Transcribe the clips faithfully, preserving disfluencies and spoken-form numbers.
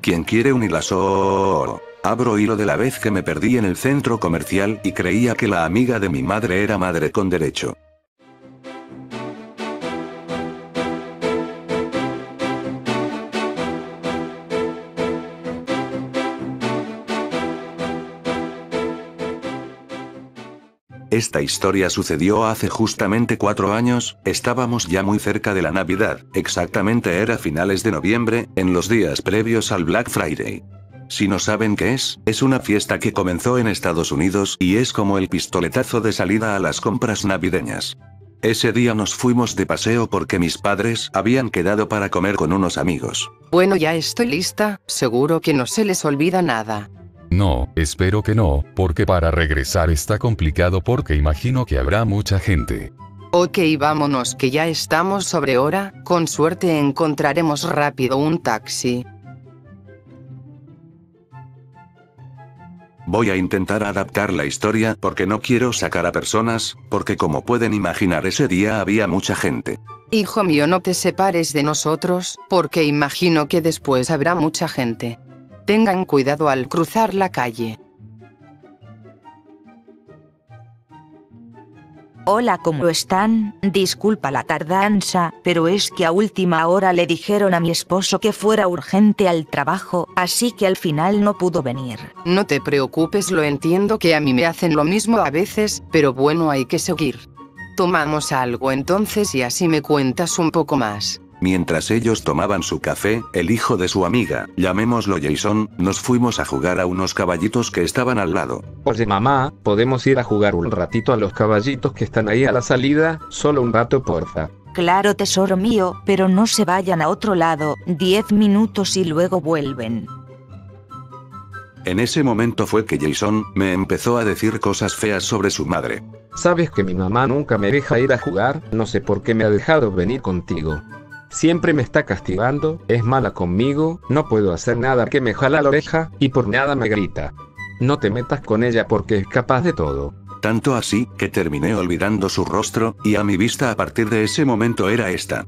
¿Quién quiere un hilazo? Abro hilo de la vez que me perdí en el centro comercial y creía que la amiga de mi madre era madre con derecho. Esta historia sucedió hace justamente cuatro años, estábamos ya muy cerca de la Navidad, exactamente era finales de noviembre, en los días previos al Black Friday. Si no saben qué es, es una fiesta que comenzó en Estados Unidos y es como el pistoletazo de salida a las compras navideñas. Ese día nos fuimos de paseo porque mis padres habían quedado para comer con unos amigos. Bueno, ya estoy lista, seguro que no se les olvida nada. No, espero que no, porque para regresar está complicado porque imagino que habrá mucha gente. Ok, vámonos que ya estamos sobre hora, con suerte encontraremos rápido un taxi. Voy a intentar adaptar la historia porque no quiero sacar a personas, porque como pueden imaginar ese día había mucha gente. Hijo mío, no te separes de nosotros, porque imagino que después habrá mucha gente. Tengan cuidado al cruzar la calle. Hola, ¿cómo están? Disculpa la tardanza, pero es que a última hora le dijeron a mi esposo que fuera urgente al trabajo, así que al final no pudo venir. No te preocupes, lo entiendo que a mí me hacen lo mismo a veces, pero bueno, hay que seguir. Tomamos algo entonces y así me cuentas un poco más. Mientras ellos tomaban su café, el hijo de su amiga, llamémoslo Jason, nos fuimos a jugar a unos caballitos que estaban al lado. Oye mamá, ¿podemos ir a jugar un ratito a los caballitos que están ahí a la salida? Solo un rato, porfa. Claro, tesoro mío, pero no se vayan a otro lado, diez minutos y luego vuelven. En ese momento fue que Jason me empezó a decir cosas feas sobre su madre. ¿Sabes que mi mamá nunca me deja ir a jugar? No sé por qué me ha dejado venir contigo. Siempre me está castigando, es mala conmigo, no puedo hacer nada que me jala la oreja, y por nada me grita. No te metas con ella porque es capaz de todo. Tanto así, que terminé olvidando su rostro, y a mi vista a partir de ese momento era esta.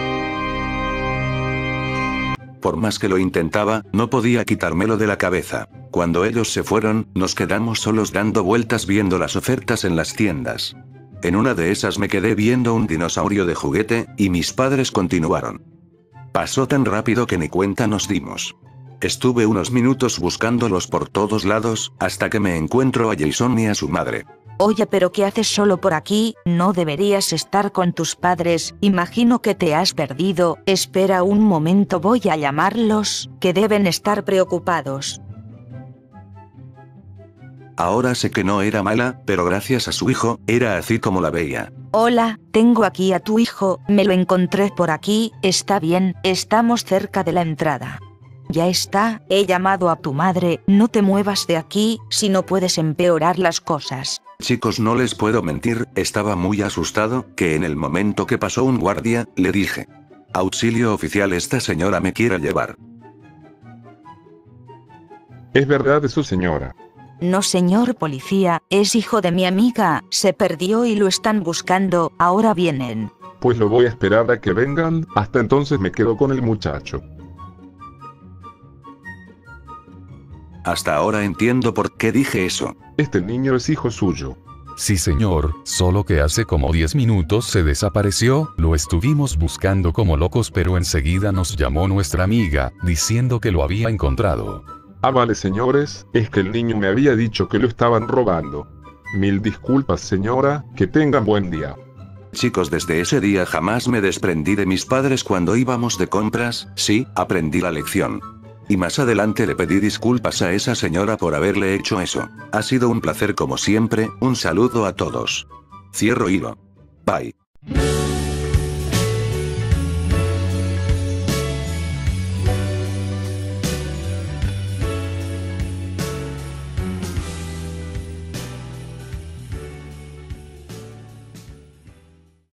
Por más que lo intentaba, no podía quitármelo de la cabeza. Cuando ellos se fueron, nos quedamos solos dando vueltas viendo las ofertas en las tiendas. En una de esas me quedé viendo un dinosaurio de juguete, y mis padres continuaron. Pasó tan rápido que ni cuenta nos dimos. Estuve unos minutos buscándolos por todos lados, hasta que me encuentro a Jason y a su madre. Oye, pero ¿qué haces solo por aquí? No deberías estar con tus padres, imagino que te has perdido. Espera un momento, voy a llamarlos, que deben estar preocupados. Ahora sé que no era mala, pero gracias a su hijo, era así como la veía. Hola, tengo aquí a tu hijo, me lo encontré por aquí, está bien, estamos cerca de la entrada. Ya está, he llamado a tu madre, no te muevas de aquí, si no puedes empeorar las cosas. Chicos, no les puedo mentir, estaba muy asustado, que en el momento que pasó un guardia, le dije: auxilio oficial, esta señora me quiere llevar. Es verdad de su señora. No, señor policía, es hijo de mi amiga, se perdió y lo están buscando, ahora vienen. Pues lo voy a esperar a que vengan, hasta entonces me quedo con el muchacho. Hasta ahora entiendo por qué dije eso. Este niño es hijo suyo. Sí señor, solo que hace como diez minutos se desapareció, lo estuvimos buscando como locos pero enseguida nos llamó nuestra amiga, diciendo que lo había encontrado. Ah, vale señores, es que el niño me había dicho que lo estaban robando. Mil disculpas señora, que tengan buen día. Chicos, desde ese día jamás me desprendí de mis padres cuando íbamos de compras, sí, aprendí la lección. Y más adelante le pedí disculpas a esa señora por haberle hecho eso. Ha sido un placer como siempre, un saludo a todos. Cierro hilo. Bye.